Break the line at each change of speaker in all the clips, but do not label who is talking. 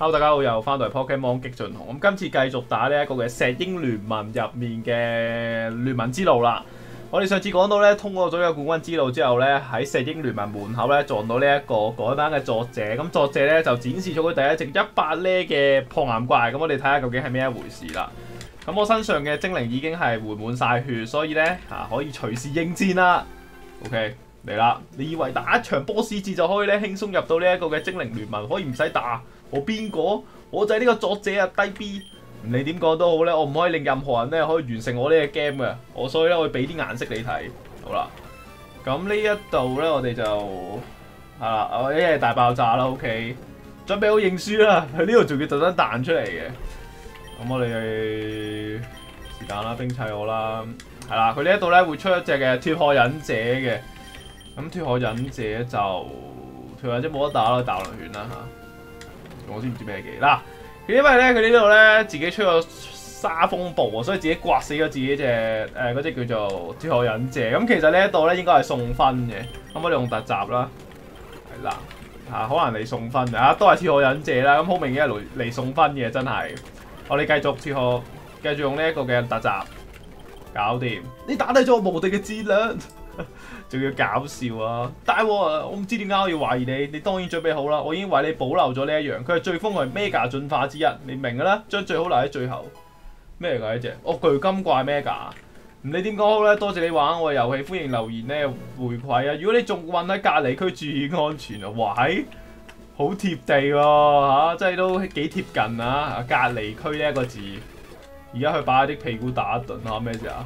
Hello， 大家好，又翻到嚟 Pokemon 激進紅。咁今次繼續打呢一個嘅石英聯盟入面嘅聯盟之路啦。我哋上次講到咧，通過咗呢個冠軍之路之後咧，喺石英聯盟門口咧撞到呢一個改版嘅作者。咁作者咧就展示咗佢第一隻100呢嘅破岩怪。咁我哋睇下究竟係咩一回事啦。咁我身上嘅精靈已經係回滿晒血，所以咧可以隨時應戰啦。OK。嚟啦！你以為打一場波士戰就可以咧輕鬆入到呢一個嘅精靈聯盟，可以唔使打？我邊個？我就係呢個作者啊，低 B。唔理點講都好咧，我唔可以令任何人咧可以完成我呢個 game 嘅。所以咧，我會俾啲顏色你睇。好啦，咁呢一度咧，我哋就我一係大爆炸啦。OK， 準備好認輸啦。佢呢度仲要特登彈出嚟嘅。咁我哋是但啦，兵砌我啦。係啦，佢呢一度咧會出一隻嘅脫殼忍者嘅。咁脫殼忍者就脫殼忍者冇得打啦，大輪拳啦嚇。我知唔知咩技嗱？因為咧佢呢度咧自己出咗沙風暴啊，所以自己刮死咗自己隻嗰隻叫做脫殼忍者。咁其實呢一度咧應該係送分嘅，咁我哋用特襲啦，係啦可能嚟送分啊，都係脫殼忍者啦。咁好明顯係嚟送分嘅，真係。我哋繼續脫殼，繼續用呢一個嘅特襲，搞掂。你打低咗我無敵嘅質量。仲要搞笑啊！大鑊啊！我唔知點解我要懷疑你，你當然準備好啦。我已經為你保留咗呢一樣，佢係最瘋狂 Mega 進化之一，你明㗎啦。將最好留喺最後。咩嚟㗎呢隻？巨金怪 Mega。唔理點講好咧，多謝你玩我嘅遊戲，歡迎留言咧回饋啊！如果你仲困喺隔離區，注意安全啊！哇係，好貼地喎真係都幾貼近啊！隔離區呢一個字，而家去把啲屁股打一頓啊！咩事啊？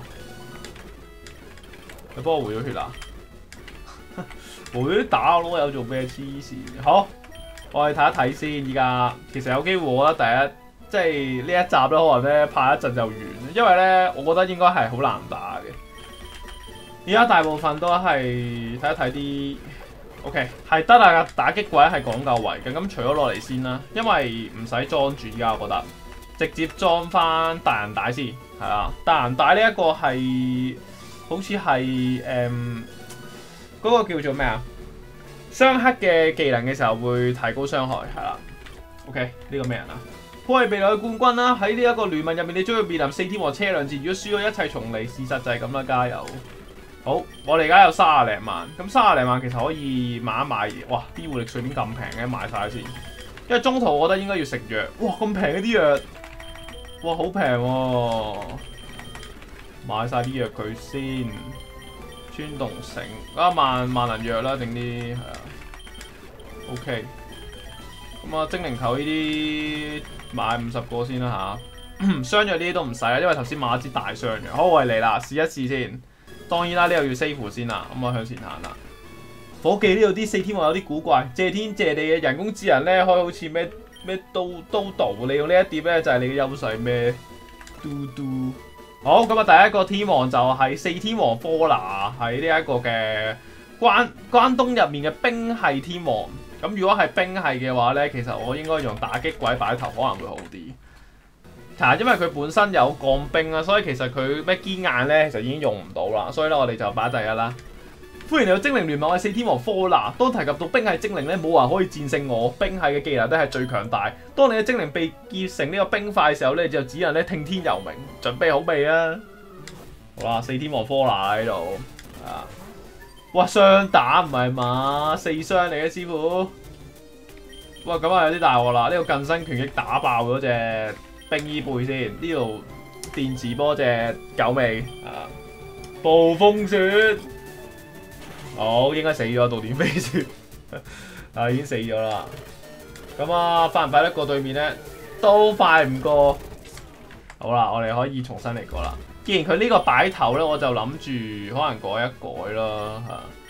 你幫我回咗血啦！回咗打我囉柚做咩黐線？好，我哋睇一睇先。依家其實有機會，我覺得即係呢一集咧，可能咧拍一陣就完，因為咧我覺得應該係好難打嘅。而家大部分都係睇一睇啲 OK 係得啊！打擊鬼係講究圍嘅，咁除咗落嚟先啦，因為唔使裝住。依家我覺得直接裝翻大人帶先係啊！大人帶呢一個係。好似係嗰個叫做咩啊？雙黑嘅技能嘅時候會提高傷害，係啦。OK， 呢個咩人啊？破係未來嘅冠軍啦！喺呢一個聯盟入面，你將要面臨4天王車輛戰。如果輸咗一切重嚟，事實就係咁啦，加油！好，我哋而家有30零萬，咁30零萬其實可以買一買嘢。哇！啲護力水點咁平嘅，買晒先。因為中途我覺得應該要食藥。哇！咁平嘅啲藥，哇！好平喎。買晒啲藥佢先，穿洞繩萬能藥啦，整啲係啊。OK， 咁精靈球呢啲買50個先啦雙藥呢啲都唔使啦，因為頭先買一支大雙藥。好，我嚟啦，試一試先。當然啦，呢度要 save 先啦，咁我向前行啦。伙計呢度啲4天王有啲古怪，謝天謝地嘅人工智能咧，可以好似咩刀，你用呢一碟咧就係你嘅優勢咩嘟。好，咁第一個天王就係4天王科拿，喺呢一個嘅關東入面嘅冰系天王。咁如果係冰系嘅話咧，其實我應該用打擊鬼擺頭可能會好啲。因為佢本身有降冰啊，所以其實佢咩堅硬咧，其實已經用唔到啦。所以咧，我哋就擺第一啦。歡迎嚟到精靈聯盟，我係4天王科拿。當提及到冰系精靈咧，冇人可以戰勝我。冰系嘅技能都係最強大。當你嘅精靈被結成呢個冰塊嘅時候咧，就只能咧聽天由命。準備好未啊？好啦，4天王科拿喺度啊！哇，雙打唔係嘛？4雙嚟嘅師傅。哇，咁啊有啲大鑊啦！呢個近身拳擊打爆咗隻冰衣背先。呢度電磁波隻狗尾啊！暴風雪。好，應該死咗，到點飛雪已經死咗啦。咁快唔快得過對面咧？都快唔過。好啦，我哋可以重新嚟過啦。既然佢呢個擺頭咧，我就諗住可能改一改啦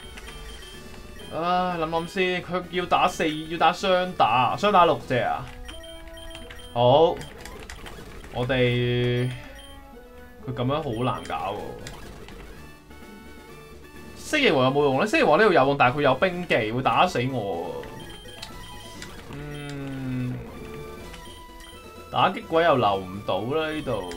諗先，佢要打雙打6隻啊。好，我哋佢咁樣好難搞喎。蜥蜴王有冇用咧？蜥蜴王呢度有用，但係佢有冰技，會打死我。打擊鬼又留唔到啦呢度。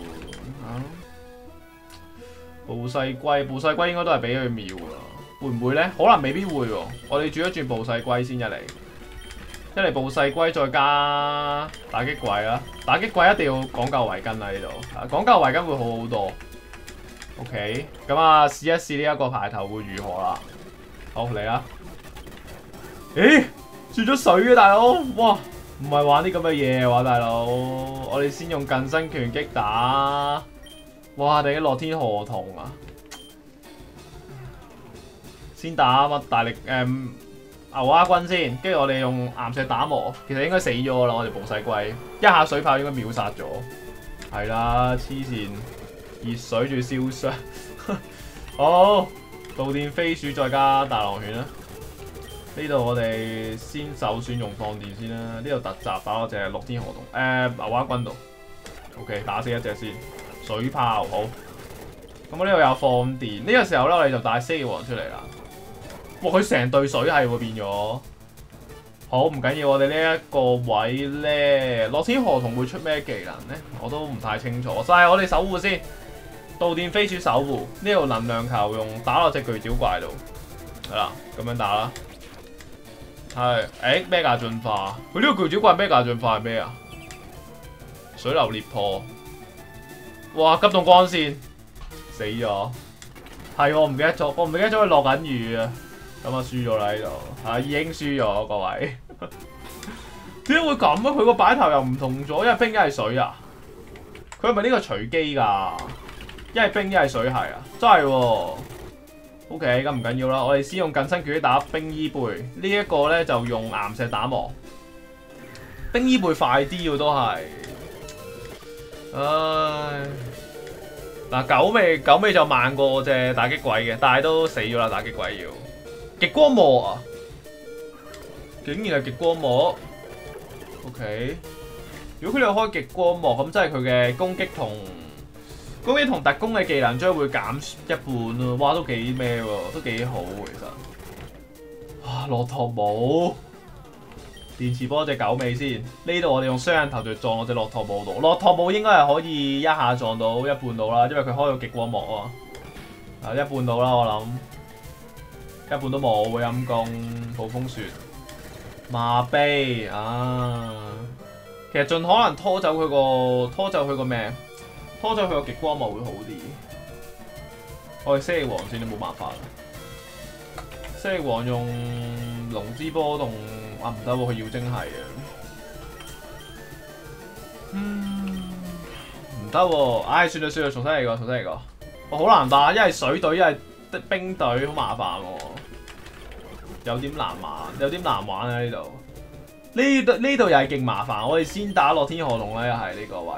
暴細龜應該都係俾佢秒啦，會唔會咧？可能未必會喎。我哋轉一轉暴細龜先一嚟。 一嚟暴勢龜再加打擊鬼啦，打擊鬼一定要講究圍巾啦呢度，講究圍巾會好好多。OK， 咁啊試一試呢一個排頭會如何啦。好嚟啦！咦，轉咗水嘅大佬，哇！唔係玩啲咁嘅嘢喎，大佬。我哋先用近身拳擊打，哇！定啲樂天河童啊！先打乜大力牛蛙軍先，跟住我哋用岩石打磨，其實應該死咗啦。我哋暴勢龜一下水炮應該秒殺咗，係啦，黐線，熱水仲要燒傷。好，導電飛鼠再加大狼犬啦。呢度我哋先首選用放電先啦。呢度突襲打我隻樂天河童，牛蛙軍度。OK， 打死一隻先，水炮好。咁我呢度有放電，呢個時候咧我哋就帶蜥蜴王出嚟啦。哇！佢成隊水係會變咗，好唔緊要。我哋呢一個位咧，樂天河童會出咩技能咧？我都唔太清楚。就係我哋守護先，導電飛鼠守護。呢度能量球用打落隻巨沼怪度，係啦，咁樣打啦。係，咩價進化？佢呢個巨沼怪咩價進化係咩啊？水流裂破。哇！急凍光線死咗，係我唔記得咗，佢落緊雨啊！咁啊輸咗啦呢度，已經輸咗各位。點解會咁啊？佢個擺頭又唔同咗，一係冰一係水啊！佢係咪呢個隨機㗎？一係冰一係水係啊！真係喎。OK， 咁唔緊要啦，我哋先用近身拳擊打冰衣背，呢一個咧就用岩石打磨。冰衣背快啲喎都係。唉。嗱，九尾就慢過隻打擊鬼嘅，但係都死咗啦！打擊鬼要極光幕啊！竟然係極光幕 ，OK。如果佢哋開極光幕，咁即係佢嘅攻擊同特攻嘅技能將會減一半咯。哇，都幾咩喎？都幾好其實。哇，駱駝帽電磁波隻九尾先。呢度我哋用雙刃頭就撞我隻駱駝帽度。駱駝帽應該係可以一下撞到一半到啦，因為佢開咗極光幕啊。一半到啦，我諗。一半都冇，會陰公暴風雪麻痹啊！其實盡可能拖走佢個咩？拖走佢個極光幕會好啲。我哋蜥蜴王先，都冇辦法啦。蜥蜴王用龍之波動唔得喎，佢妖精係啊。唔得喎，唉，算啦，重新嚟過。我好難打，一係水隊，一係冰隊，好麻煩喎。有啲難玩啊呢度。呢度又係勁麻煩，我哋先打樂天河童啦，又係呢個位。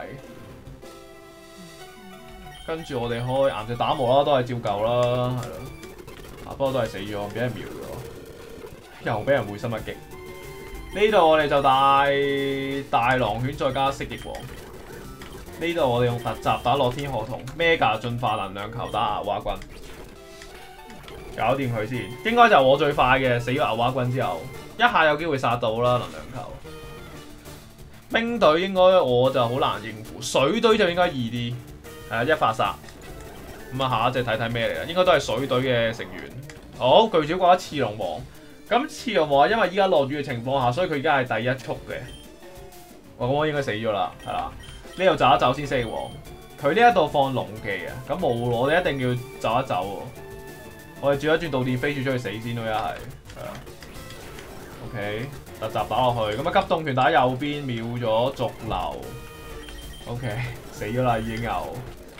跟住我哋開岩石打磨啦，都係照舊啦，係咯。不過都係死咗，俾人秒咗，又俾人會心一擊。呢度我哋就帶大狼犬再加蜥蜴王。呢度我哋用突襲打樂天河童 ，Mega 進化能量球打牛蛙軍。搞掂佢先，應該就我最快嘅，死咗牛蛙軍之後，一下有機會殺到啦能量球。冰隊應該我就好難應付，水隊就應該易啲，係啊，一發殺。咁啊下一隻睇睇咩嚟啦，應該都係水隊嘅成員。好，巨沼怪刺龍王，咁刺龍王因為依家落雨嘅情況下，所以佢而家係第一速嘅。咁我應該死咗啦，係啦。呢度走一走先，蜥蜴王。佢呢一度放龍技啊，咁冇喎，我哋一定要走一走喎。我哋轉一轉導電飛鼠出去死先咯，一係啊。OK， 突襲打落去，咁啊急凍拳打右邊秒咗續流。OK， 死咗啦已經有。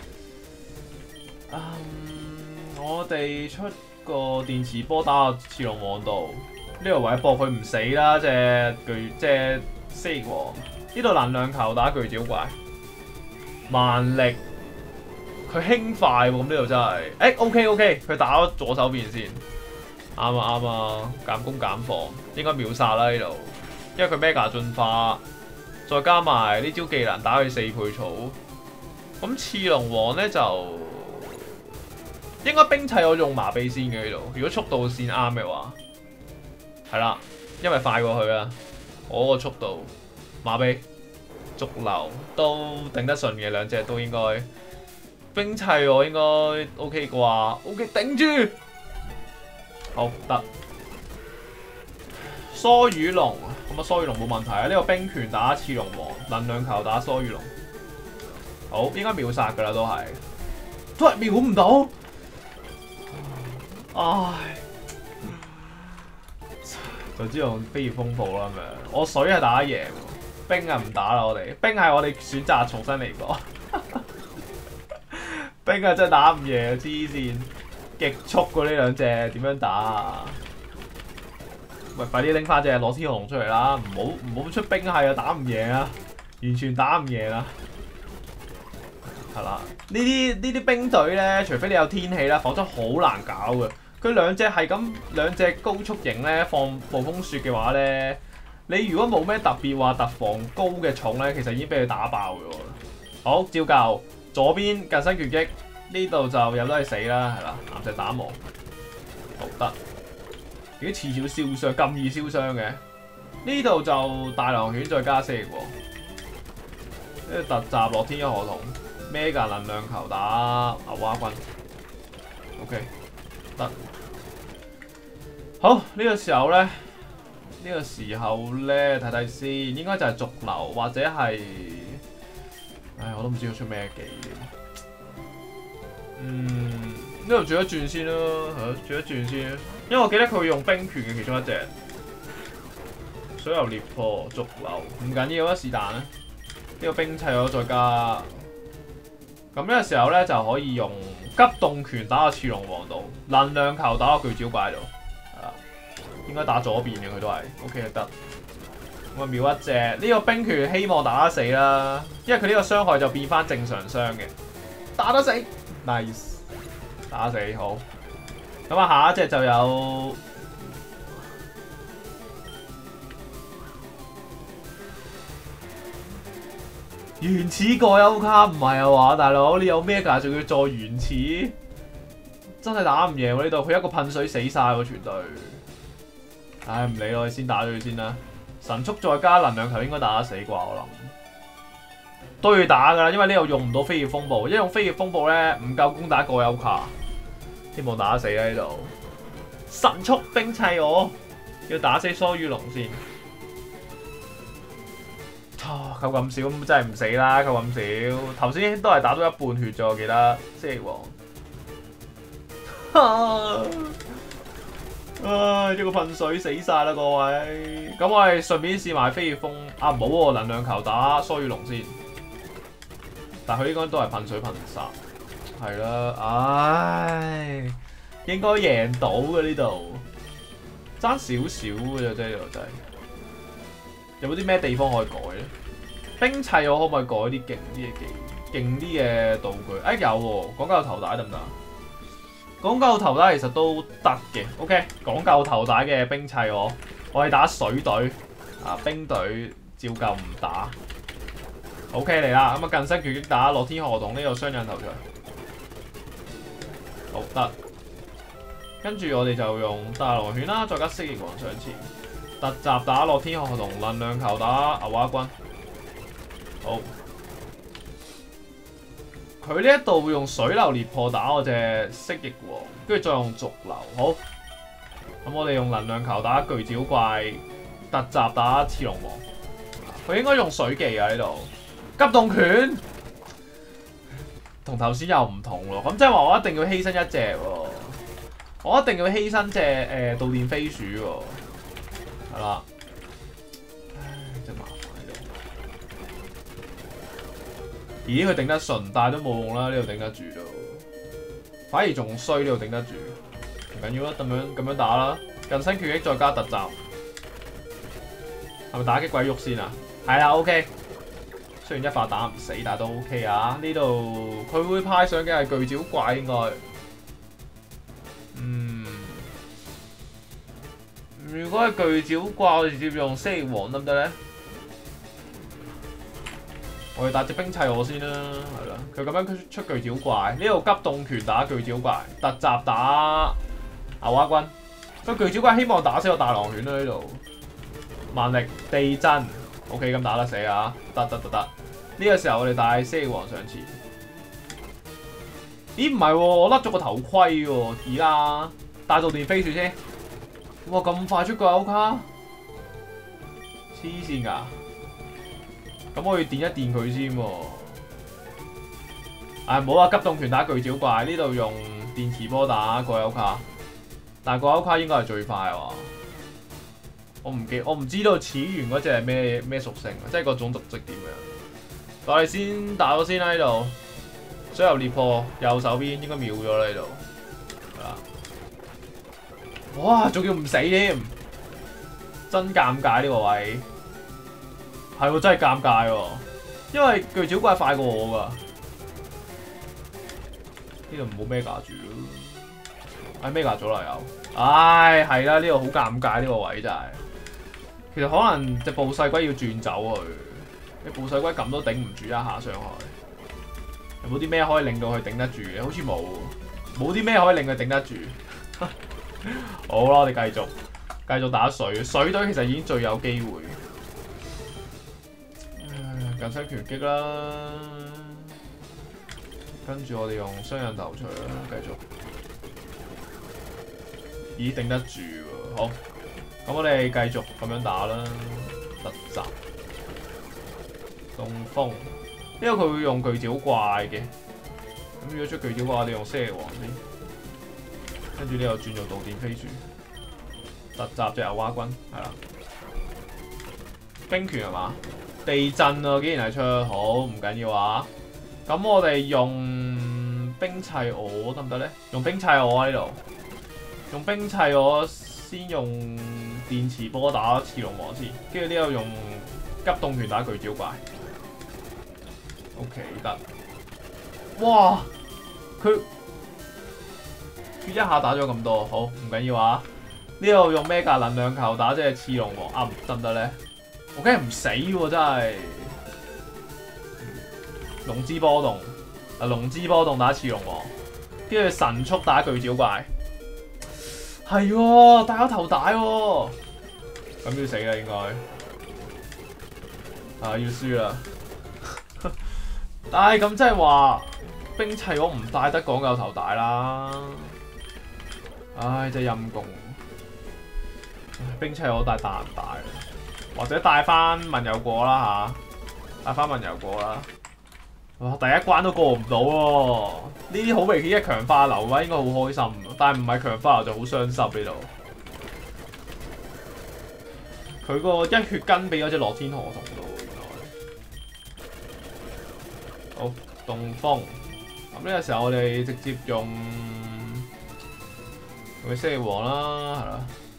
我哋出個電磁波打落刺龍王度，呢個位搏佢唔死啦，隻蜥蜴王。呢度能量球打巨沼怪，慢力。佢輕快喎，咁呢度真係，OK， 佢打咗左手邊先，啱啊，減攻減防，應該秒殺啦呢度，因為佢 Mega 進化，再加埋呢招技能打佢4倍草，咁刺龍王咧就應該冰砌我用麻痹先嘅呢度，如果速度線啱嘅話，係啦，因為快過佢啊，我個速度麻痹續流都頂得順嘅，兩隻都應該。冰砌我應該 OK 啩 ，OK 頂住，好得。 梭魚龍咁啊，梭魚龍冇問題啊。呢、這個冰拳打刺龍王，能量球打梭魚龍，好應該秒殺㗎啦，都係秒唔到。唉，就知用飛葉風暴啦咁樣。我水係打得贏，冰係唔打啦。我哋冰係我哋選擇重新嚟過。冰係真係打唔贏，黐線，極速㗎呢兩隻，點樣打啊？喂，快啲拎翻隻攞天河龍出嚟啦！唔好出冰係啊，打唔贏啊，完全打唔贏啊！係啦，呢啲兵隊咧，除非你有天氣啦，否則好難搞嘅。佢兩隻係咁兩隻高速型咧，放暴風雪嘅話咧，你如果冇咩特別話突防高嘅重咧，其實已經俾佢打爆咗。好，照舊左邊近身拳擊，呢度就有得去死啦，係啦，岩石打磨，好得。點解次少燒傷咁易燒傷嘅？呢度就大狼犬再加4喎，跟住突襲落天一河童。Mega 能量球打牛蛙軍 ，OK 得。好，呢個時候咧，睇睇先，應該就係續流或者係，唉，我都唔知佢出咩技。呢度轉一轉先啦，轉一轉先，因為我記得佢會用冰拳嘅其中一隻水流裂破續流，唔緊要啊，是但啦。呢個冰砌我再加。咁呢個時候咧就可以用急凍拳打個刺龍王度，能量球打個巨沼怪度，係啦，應該打左邊嘅佢都係 ，OK 得。咁啊秒一隻，呢個冰拳希望打得死啦，因為佢呢個傷害就變翻正常傷嘅，打得死 ，nice， 打得死好。咁啊下一隻就有。原始過優卡唔係啊話，大佬你有咩㗎？仲要再原始，真係打唔贏喎呢度。佢一個噴水死晒喎全隊。唉唔理咯，先打咗佢先啦。神速再加能量球應該打得死啩我諗。都要打㗎啦，因為呢度用唔到飛葉風暴，一用飛葉風暴咧唔夠攻打過優卡。希望打得死啦呢度。神速冰砌我，要打死梭魚龍先。扣咁少咁真係唔死啦！扣咁少，頭先都係打到一半血咗，我記得蜥蜴王。一個噴水死晒啦各位！咁我哋順便試埋飛葉風啊，唔好喎，能量球打梭魚龍先。但佢應該都係噴水噴殺，係啦，唉，應該贏到嘅呢度，爭少少嘅啫，呢度真係。有冇啲咩地方可以改咧？冰砌我可唔可以改啲勁啲嘅道具？哎有喎，講究頭帶得唔得？講究頭帶其實都得嘅。OK， 講究頭帶嘅冰砌我係打水隊啊，冰隊照舊唔打。OK 嚟啦，咁啊近身拳擊打落天河童呢度雙刃頭鎚，好得。跟住我哋就用大狼犬啦，再加蜥蜴王上前。突襲打落天河童，能量球打牛蛙軍。好，佢呢一度會用水流裂破打我隻蜥蜴王，跟住再用續流。好，咁我哋用能量球打巨沼怪，突襲打刺龍王。佢應該用水技啊呢度，急凍拳，同頭先又唔同咯。咁即係話我一定要犧牲一隻喎，我一定要犧牲隻導電飛鼠喎。係啦，唉，真麻煩喺度。咦，佢頂得順，但係都冇用啦，呢度頂得住都。反而仲衰，呢度頂得住。唔緊要啦，咁樣打啦。近身拳擊再加突襲，係咪打擊鬼喐先啊？係啦 ，OK。雖然一發打唔死，但係都 OK 啊。呢度佢會派上嘅係巨沼怪應該。如果係巨沼怪，我哋直接用蜥蜴王得唔得咧？我哋打隻冰砌我先啦，係啦。佢咁樣出巨沼怪，呢度急凍拳打巨沼怪，突襲打牛蛙軍。個巨沼怪希望打死個大狼犬啦呢度。萬力地震 ，OK 咁打得死啊！得。呢個時候我哋帶蜥蜴王上前。咦唔係喎，我甩咗個頭盔喎，而家帶導電飛鼠先。哇咁快出個歐卡， 黐線㗎！咁我要電一電佢先喎。唔好啊！急凍拳打巨沼怪，呢度用電磁波打過優卡，但係過優卡應該係最快喎。我唔知道始源嗰隻係咩屬性，即係個種族值點樣。我哋先打咗先啦呢度，水流裂破右手邊應該秒咗啦呢度，係啦。哇！仲要唔死添，真尷尬呢個位。係喎，真係尷尬喎，因為巨沼怪快過我㗎。呢度唔好咩架住咯，咩架咗啦又。係啦，呢度好尷尬呢個位真係。其實可能隻暴細龜要轉走佢，你暴細龜咁都頂唔住一下上去。有冇啲咩可以令到佢頂得住嘅？好似冇啲咩可以令佢頂得住。好啦，我哋繼續打水隊，其實已經最有機會。近身拳擊啦，跟住我哋用雙刃頭錘啦，繼續。咦，頂得住喎，好。咁我哋繼續咁樣打啦，突襲、東風，因為佢會用巨沼怪嘅。咁如果出巨沼怪，我哋用蜥蜴王先，跟住呢度轉做導電飛鼠，突襲隻牛蛙軍，係啦。冰拳係嘛？地震啊，竟然係出，好唔緊要啊。咁我哋用冰砌我得唔得咧？用冰砌我啊呢度，用冰砌我。先用電磁波打刺龍王先，跟住呢度用急凍拳打巨沼怪。OK 得。哇！佢一下打咗咁多，好唔緊要啊！呢度用咩架能量球打隻刺龍王得唔得咧？我梗係唔死喎，真係。龍之波動，龍之波動打刺龍王，跟住神速打巨沼怪。係喎，戴咗頭帶喎，咁要死啦應該，要輸啦。但係咁即係話冰砌我唔戴得講究頭帶啦，真係陰公。冰砌我戴唔戴？或者戴翻文油果啦嚇，戴翻文油果啦。哇！第一關都過唔到喎，呢啲好明顯嘅強化流嘅話應該好開心，但係唔係強化流就好傷心呢度。佢個一血根俾咗隻樂天河童度，原來。好，東風。咁呢個時候我哋直接用蜥蜴王啦，係啦。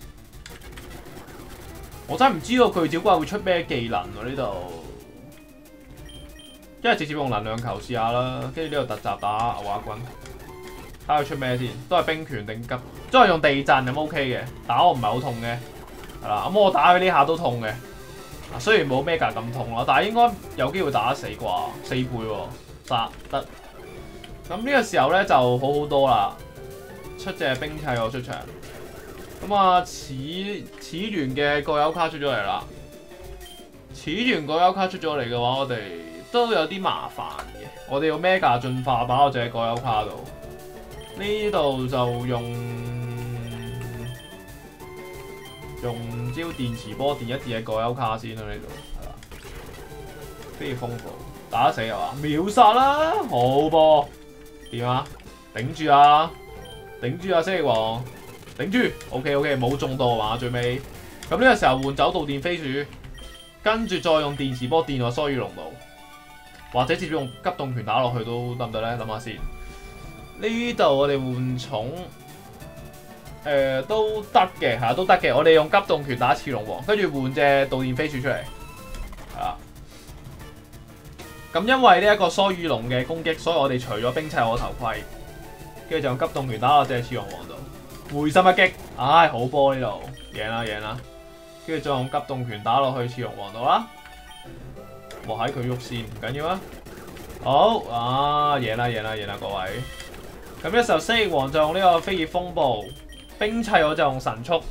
我真係唔知道巨沼怪會出咩技能喎呢度。因為直接用能量球試下啦，跟住呢度突襲打牛蛙軍，睇下佢出咩先，都係冰拳定急，都係用地震咁 OK 嘅，打我唔係好痛嘅，係啦，咁我打佢呢下都痛嘅，雖然冇咩架咁痛啦，但係應該有機會打得死啩，4倍喎，殺得。咁呢個時候咧就好好多啦，出隻冰砌我出場，咁啊始源嘅過優卡出咗嚟啦，始源過優卡出咗嚟嘅話，我哋都有啲麻煩嘅，我哋用 Mega 進化把我隻過優卡度，呢度就用招電磁波電一電嘅過優卡先啦，呢度係啦，飛風暴打得死係嘛？秒殺啦，好波點啊？頂住啊！頂住啊！蜥蜴王頂住 ，OK， 冇中到啊嘛最尾。咁呢個時候換走導電飛鼠，跟住再用電磁波電落梭魚龍度。或者直接用急凍拳打落去都得唔得咧？諗下先。呢度我哋換寵，都得嘅，係啊都得嘅。我哋用急凍拳打刺龍王，跟住換隻導電飛鼠出嚟，係啦。咁因為呢一個梭魚龍嘅攻擊，所以我哋除咗冰砌我頭盔，跟住就用急凍拳打落隻刺龍王度，會心一擊，好波呢度，贏啦贏啦。跟住再用急凍拳打落去刺龍王度啦。莫喺佢喐先，唔緊要啊！好贏啦各位！咁呢時候蜥蜴王就用呢個飛葉風暴，冰砌我就用神速，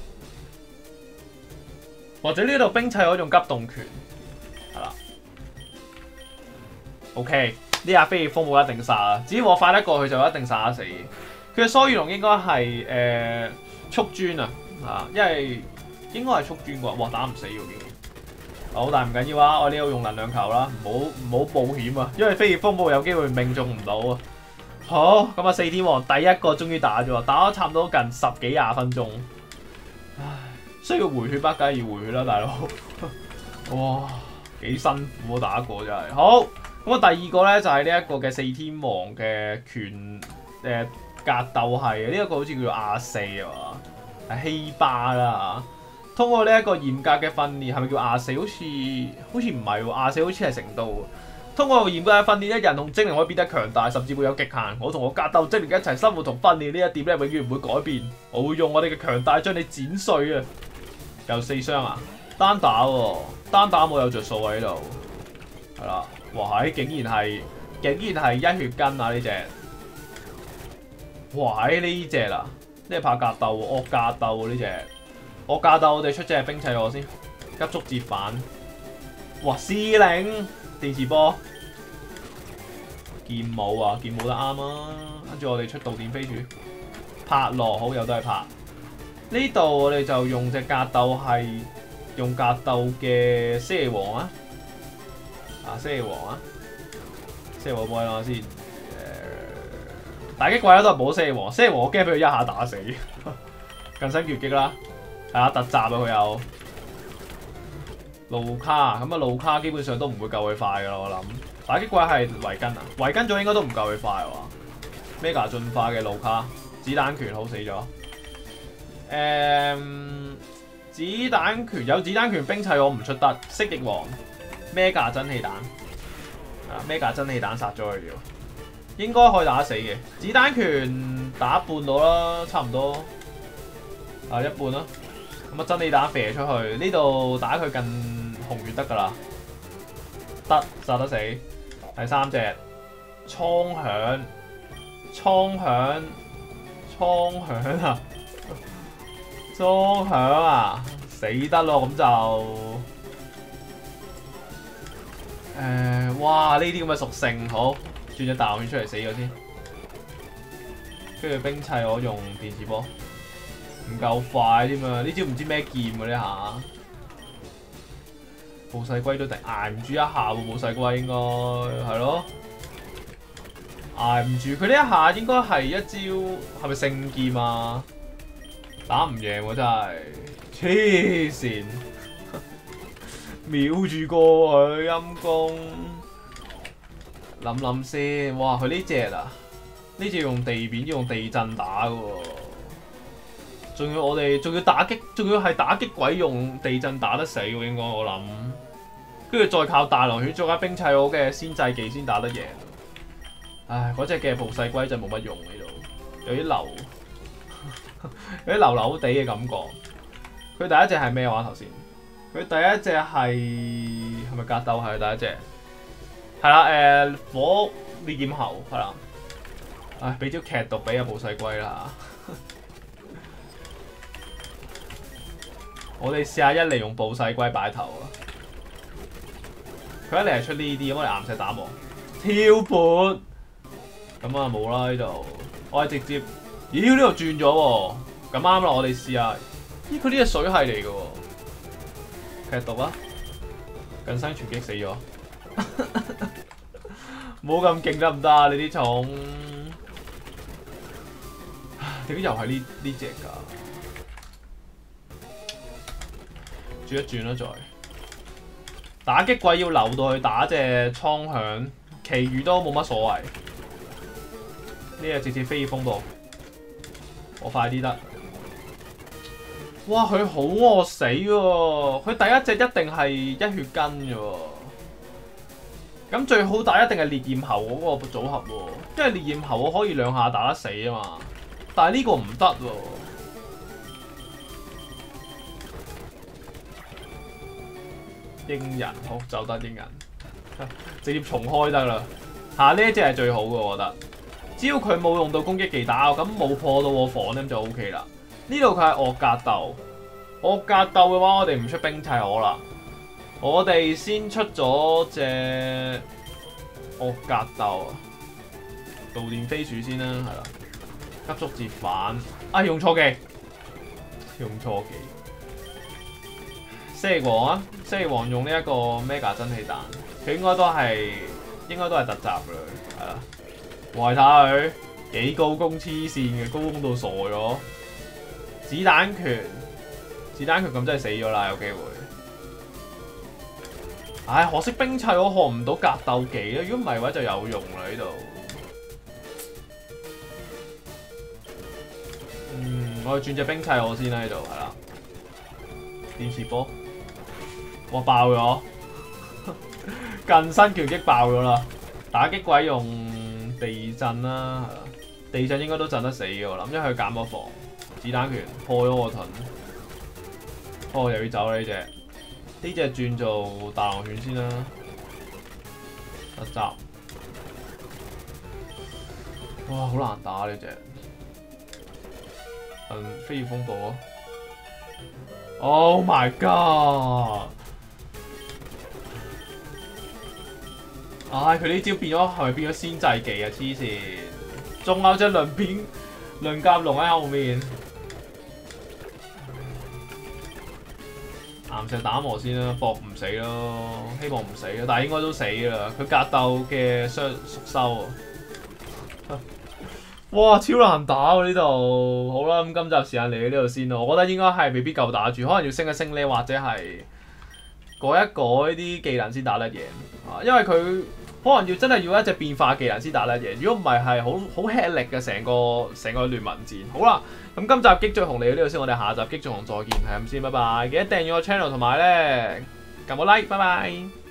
或者呢度冰砌我用急凍拳，係啦。OK， 呢下飛葉風暴一定殺啊！只要我快得過去就一定殺得死。佢嘅梭魚龍應該係速專啊，因為應該係速專啩，哇打唔死喎竟然！ 好，但係唔緊要啊，我呢度用能量球啦，唔好冒險啊，因為飛葉風暴有機會命中唔到啊。好，咁啊四天王第一個終於打咗，打咗差唔多近10幾20分鐘。唉，需要回血吧，梗係要回血啦，大佬。哇，幾辛苦啊打過真係。好，咁啊第二個咧就係呢一個嘅四天王嘅拳格鬥係，呢一個好似叫做亞4啊嘛，係希巴啦。通過呢一個嚴格嘅訓練，係咪叫亞4？好似唔係喎，亞4好似係成都。通過嚴格嘅訓練，人同精靈可以變得強大，甚至會有極限。我同我格鬥精靈一齊生活同訓練呢一點咧，永遠唔會改變。我會用我哋嘅強大將你剪碎啊！又4傷啊！單打喎，單打冇有着數喺度。係啦，哇！竟然係1血筋啊呢隻！哇！呢隻啊，呢係怕格鬥喎，惡格鬥喎呢隻。惡格鬥我哋出隻冰砌我先，急速折返。哇！司令！電磁波，劍舞啊，劍舞得啱啊！跟住我哋出導電飛柱，拍落好有都係拍。呢度我哋就用隻格鬥係用格鬥嘅獅爺王啊，獅爺王啊，獅爺王幫我諗下先。大擊鬼都係冇獅爺王，獅爺王我驚俾佢一下打死。近身絕擊啦，係啊，突襲啊佢有。路卡咁啊，路卡基本上都唔會夠佢快噶啦，我諗。打擊鬼係維根啊，維根咗應該都唔夠佢快啊。Mega 進化嘅路卡，子彈拳好死咗。子彈拳有子彈拳冰砌我唔出得，蜥蜴王 Mega 真氣彈，Mega 真氣彈殺咗佢要，應該可以打得死嘅。子彈拳打一半到啦，差唔多一半啦。咁啊真氣彈射出去，呢度打佢近紅月得㗎啦，得殺得死。第3隻倉響啊，倉響啊，死得咯咁就哇呢啲咁嘅屬性好，轉隻大黃犬出嚟死咗先，跟住冰砌我用電磁波。唔夠快添嘛？呢招唔知咩劍喎呢下，暴細龜都捱唔住一下喎，暴細龜應該係咯，捱唔住佢呢一下應該係一招係咪聖劍啊？打唔贏喎真係，黐線，秒住過佢陰公，諗先，哇佢呢隻啊，呢隻用地面用地震打嘅喎。仲要打擊，仲要係打擊鬼用地震打得死喎，應該我諗。跟住再靠大狼犬做加冰砌我嘅先制技先打得贏。唉，嗰隻嘅暴細龜真係冇乜用喺度，有啲流，有啲流地嘅感覺。佢第一隻係咩話頭先？佢第一隻係咪格鬥係第一隻？係啦，火烈焰猴係啦。唉，俾招劇毒俾阿暴細龜啦。我哋試下一嚟用暴細龜擺頭啊！佢一嚟係出呢啲，咁我哋岩石打王挑撥，咁啊冇啦呢度。我係直接，咦呢度轉咗喎，咁啱啦！我哋試下，咦佢呢隻水係嚟嘅喎，劇毒啊！近身全擊死咗，冇咁勁得唔得啊？你啲重，點解又係呢隻㗎？轉一轉啦，再打擊鬼要留到去打隻倉響，其餘都冇乜所謂。呢個直接飛葉風暴，我快啲得。哇！佢好餓死喎，佢第一隻一定係1血筋嘅喎。咁最好打一定係烈焰猴嗰個組合喎，因為烈焰猴我可以2下打得死啊嘛。但係呢個唔得喎。鷹人好就得鷹人，直接重開得啦。呢一隻係最好嘅，我覺得。只要佢冇用到攻擊技打我，咁冇破到我防咧就 O K 啦。呢度佢係惡格鬥，惡格鬥嘅話，我哋唔出冰砌我啦，我哋先出咗隻惡格鬥啊，導電飛鼠先啦，係啦，急速折返，用錯技，用錯技。 蜥蜴王啊，蜥蜴王用呢一個 Mega 真氣彈，佢應該都係特集㗎啦，係啦。我睇下佢幾高攻黐線嘅，高攻到傻咗。子彈拳咁真係死咗啦，有機會。唉，可惜兵砌我學唔到格鬥技啦，如果唔係嘅話就有用啦呢度。我哋轉隻兵砌我先啦呢度，係啦。電磁波，哇爆咗！近身拳擊爆咗啦！打擊鬼用地震啦，係啦。地震應該都震得死嘅我諗，因為佢減咗防。子彈拳破咗我盾，又要走啦呢隻。呢隻轉做大狼犬先啦，特集。哇，好難打呢隻。飛葉風暴啊 ！Oh my god！ 唉，佢呢招變咗係咪變咗先制技啊？黐線！仲有隻輪甲龍喺後面。岩石打磨先啦，搏唔死咯，希望唔死啊，但係應該都死啦。佢格鬥嘅縮收啊！哇，超難打喎呢度。好啦，咁今集時間嚟到呢度先咯。我覺得應該係未必夠打住，可能要升一升呢，或者係改一改啲技能先打得贏啊。因為佢可能真係要一隻變化技能先打得贏。如果唔係係好吃力嘅成個聯盟戰。好啦，咁今集擊最紅嚟到呢度先，我哋下集擊最紅再見，係咁先，拜拜。記得訂閱我 channel 同埋咧撳個 like，拜拜。